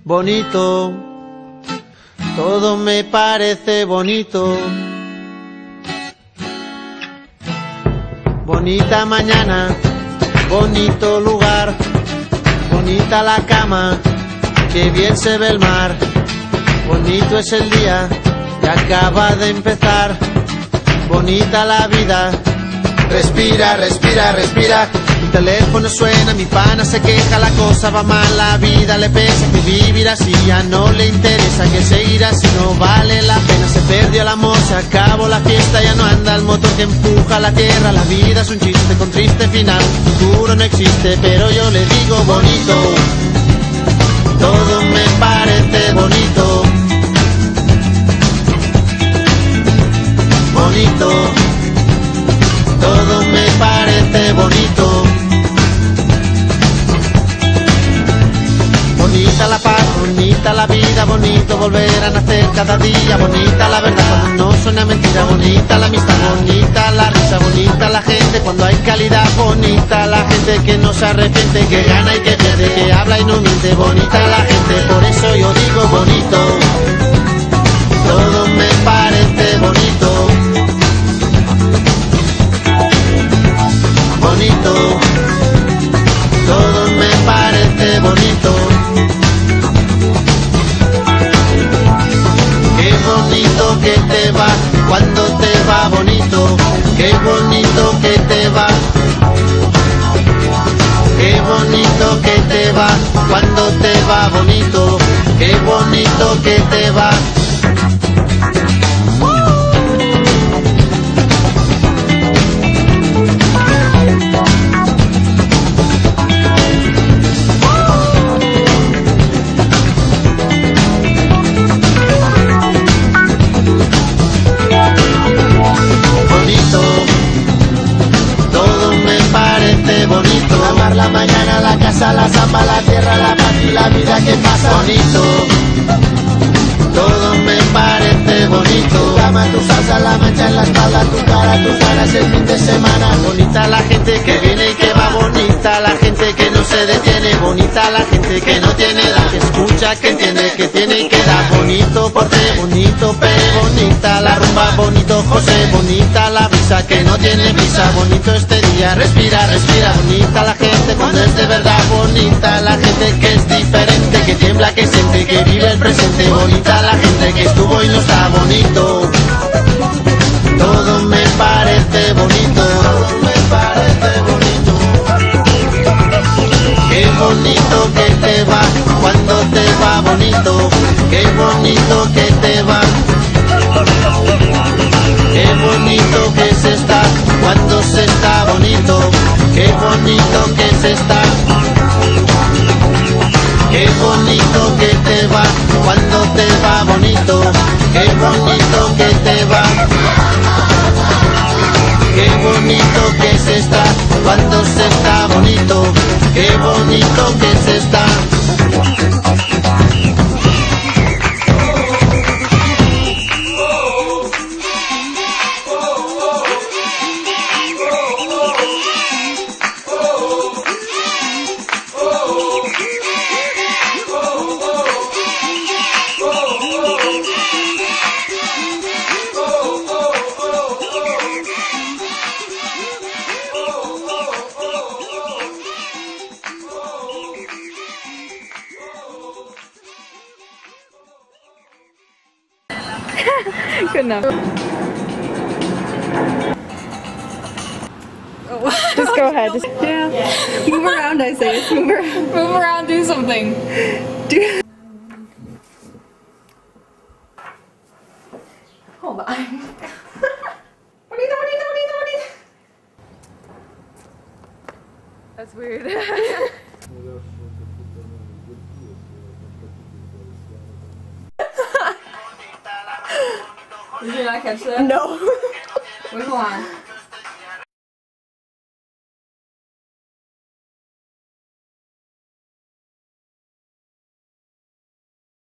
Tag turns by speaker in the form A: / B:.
A: bonito, todo me parece bonito. Bonita mañana, bonito lugar, bonita la cama, que bien se ve el mar. Bonito es el día que acaba de empezar, bonita la vida. Respira, respira, respira. Mi teléfono suena, mi pana se queja, la cosa va mal, la vida le pesa, que vivir así ya no le interesa, que seguir así no vale la pena. Se perdió el amor, se acabó la fiesta, ya no anda el motor que empuja la tierra. La vida es un chiste con triste final, futuro no existe, pero yo le digo bonito, todo me parece bonito. Bonito, todo me parece bonito. Bonita la paz, bonita la vida, bonito volver a nacer cada día. Bonita la verdad cuando no suena mentira, bonita la amistad, bonita la risa, bonita la gente cuando hay calidad. Bonita la gente que no se arrepiente, que gana y que pierde, que habla y no miente. Bonita la gente, por eso yo digo bonito, todo me parece bonito. Bonito, todo me parece bonito. Qué bonito que te va cuando te va bonito. Qué bonito que te va. Qué bonito que te va cuando te va bonito. Qué bonito que te va. La mañana, la casa, la samba, la tierra, la paz y la vida que pasa. Bonito, todo me parece bonito. Tu cama, tu salsa, la mancha en la espalda, tu cara, tus ganas el fin de semana. Bonita la gente que viene y que va, bonita la gente que no se detiene, bonita la gente que no tiene edad, que escucha, que entiende, que tiene y que da. Bonito porte, bonito Pere, bonita la rumba, bonito José, bonita la brisa que no tiene prisa, bonito este día, respira, respira. Bonita la gente cuando es de verdad, bonita la gente que es diferente, que tiembla, que siente, que vive el presente. Bonita la gente que estuvo y no está bonito. Todo me parece bonito, todo me parece bonito. Qué bonito que te va cuando te va bonito. Qué bonito que te va. Qué bonito que se está cuando se está bonito. Qué bonito que se está. Qué bonito que te va cuando te va bonito. Qué bonito que te va. Qué bonito que se está cuando se está bonito. Qué bonito que se está.
B: Good enough. Just go ahead. Just
C: Yeah. Move around, I say. Just move around.
B: move around, do something.
C: Do Hold on. Bonito, bonito, bonito, bonito.
B: That's weird. Did you not catch that?
C: No.
B: Wait, hold on.